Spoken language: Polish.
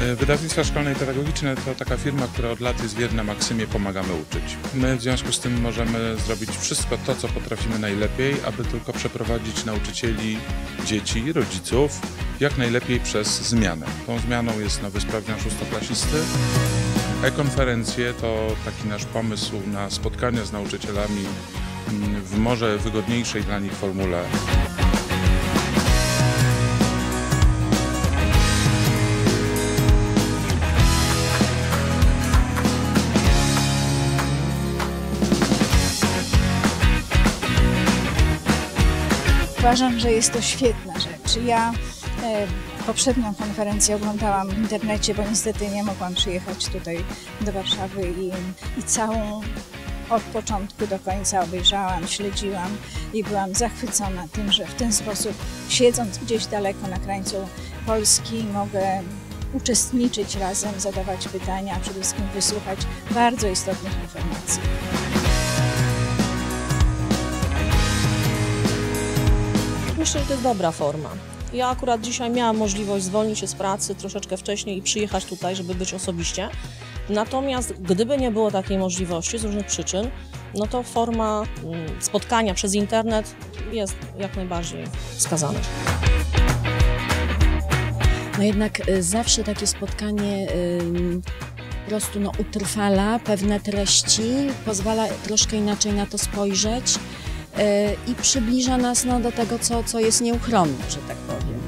Wydawnictwa Szkolne i Pedagogiczne to taka firma, która od lat jest wierna maksymie "pomagamy uczyć". My w związku z tym możemy zrobić wszystko to, co potrafimy najlepiej, aby tylko przeprowadzić nauczycieli, dzieci i rodziców jak najlepiej przez zmianę. Tą zmianą jest nowy sprawdzian szóstoklasisty. E-konferencje to taki nasz pomysł na spotkania z nauczycielami w może wygodniejszej dla nich formule. Uważam, że jest to świetna rzecz. Ja poprzednią konferencję oglądałam w internecie, bo niestety nie mogłam przyjechać tutaj do Warszawy i całą od początku do końca obejrzałam, śledziłam i byłam zachwycona tym, że w ten sposób, siedząc gdzieś daleko na krańcu Polski, mogę uczestniczyć razem, zadawać pytania, a przede wszystkim wysłuchać bardzo istotnych informacji. Myślę, że to jest dobra forma. Ja akurat dzisiaj miałam możliwość zwolnić się z pracy troszeczkę wcześniej i przyjechać tutaj, żeby być osobiście. Natomiast gdyby nie było takiej możliwości z różnych przyczyn, no to forma spotkania przez internet jest jak najbardziej wskazana. No jednak zawsze takie spotkanie po prostu utrwala pewne treści, pozwala troszkę inaczej na to spojrzeć i przybliża nas do tego, co jest nieuchronne, że tak powiem.